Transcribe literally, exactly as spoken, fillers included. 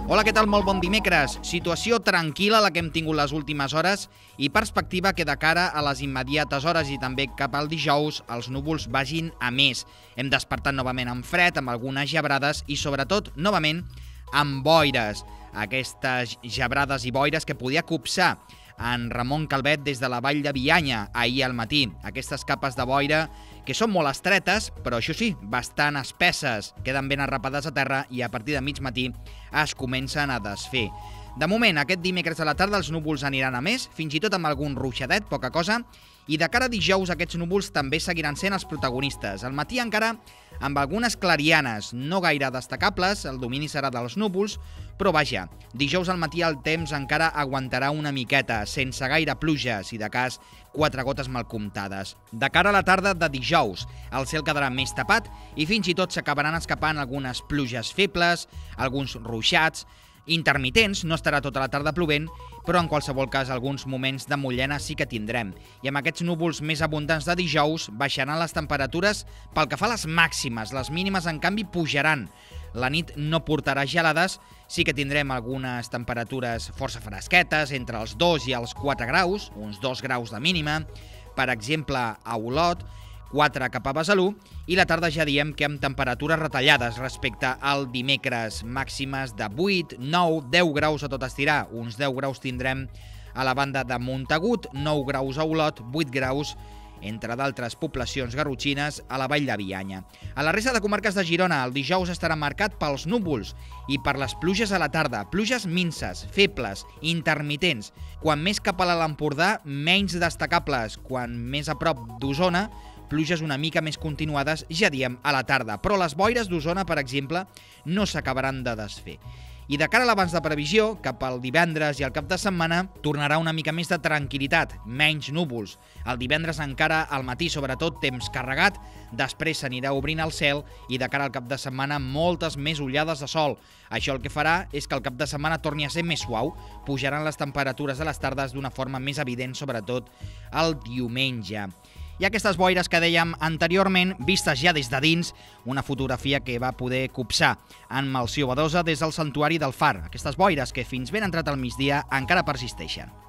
Hola, què tal? Molt bon dimecres. Situació tranquil·la la que hem tingut les últimes hores i perspectiva que de cara a les immediates hores i també cap al dijous els núvols vagin a més. Hem despertat novament amb fred, amb algunes gebrades i sobretot, novament, amb boires. Aquestes gebrades i boires que podia copsar en Ramon Calvet des de la vall de Bianya ahir al matí. Aquestes capes de boira que són molt estretes, però això sí, bastant espesses, queden ben arrapades a terra i a partir de mig matí es comencen a desfer. De moment, aquest dimecres a la tarda els núvols aniran a més, fins i tot amb algun ruixadet, poca cosa, i de cara a dijous aquests núvols també seguiran sent els protagonistes. Al matí encara amb algunes clarianes, no gaire destacables, el domini serà dels núvols, però vaja, dijous al matí el temps encara aguantarà una miqueta, sense gaire pluja, si de cas quatre gotes mal comptades. De cara a la tarda de dijous, el cel quedarà més tapat i fins i tot s'acabaran escapant algunes pluges febles, alguns ruixats, intermitents, no estarà tota la tarda plovent, però en qualsevol cas alguns moments de mullena sí que tindrem. I amb aquests núvols més abundants de dijous baixaran les temperatures pel que fa a les màximes, les mínimes en canvi pujaran. La nit no portarà gelades, sí que tindrem algunes temperatures força fresquetes, entre els dos i els quatre graus, uns dos graus de mínima, per exemple a Olot, quatre cap a Besalú, i la tarda ja diem que amb temperatures retallades respecte al dimecres, màximes de vuit, nou, deu graus a tot estirar. Uns deu graus tindrem a la banda de Montagut, nou graus a Olot, vuit graus entre d'altres poblacions garrotxines a la vall de Bianya. A la resta de comarques de Girona, el dijous estarà marcat pels núvols i per les pluges a la tarda, pluges minses, febles, intermitents. Quan més cap a l'Alt Empordà, menys destacables. Quan més a prop d'Osona, pluges una mica més continuades, ja diem, a la tarda. Però les boires d'Osona, per exemple, no s'acabaran de desfer. I de cara a l'abans de previsió, cap al divendres i al cap de setmana, tornarà una mica més de tranquil·litat, menys núvols. El divendres encara al matí, sobretot, temps carregat, després s'anirà obrint el cel i de cara al cap de setmana moltes més ullades de sol. Això el que farà és que el cap de setmana torni a ser més suau, pujaran les temperatures a les tardes d'una forma més evident, sobretot el diumenge. I aquestes boires que dèiem anteriorment, vistes ja des de dins, una fotografia que va poder copsar en Melcior Badosa des del santuari del Far. Aquestes boires que fins ben entrat al migdia encara persisteixen.